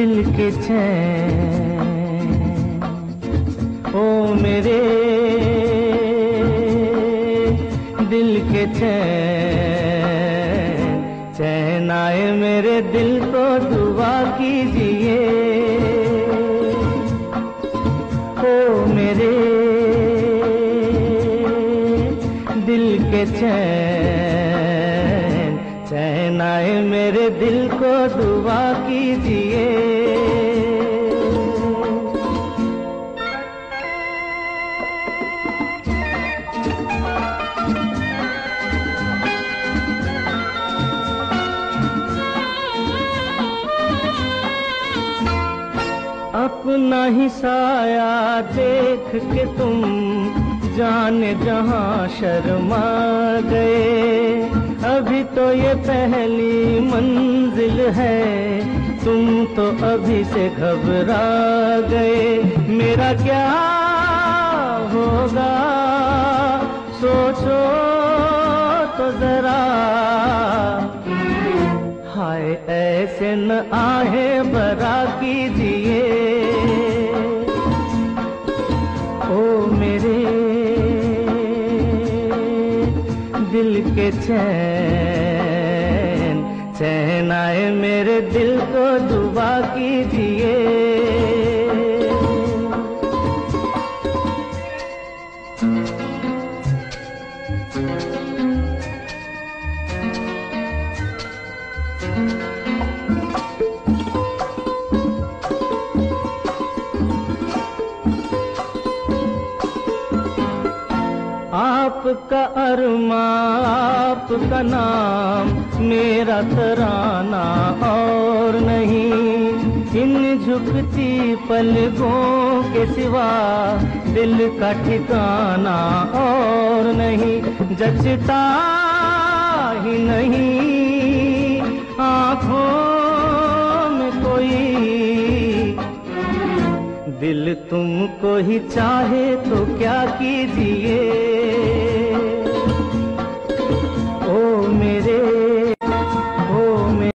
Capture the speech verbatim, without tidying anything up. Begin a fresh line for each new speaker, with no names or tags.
दिल के चैन, ओ मेरे दिल के चैन, चैन आए मेरे दिल को दुआ कीजिए। ओ मेरे दिल के चैन, चैन आए मेरे दिल को दुआ कीजिए। अपना ही साया देख के तुम जाने जहां शर्मा गए। अभी तो ये पहली मंजिल है, तुम तो अभी से घबरा गए। मेरा क्या होगा सोचो तो जरा, हाय ऐसे न आहे बरा कीजिए। ओ मेरे दिल के चैन, चैन आए मेरे दिल को दुआ कीजिए। आपका अरमा आपका नाम, मेरा तराना और नहीं। इन झुकती पलकों के सिवा दिल का ठिकाना और नहीं। जचता ही नहीं आँखों में कोई, दिल तुमको ही चाहे तो क्या कीजिए।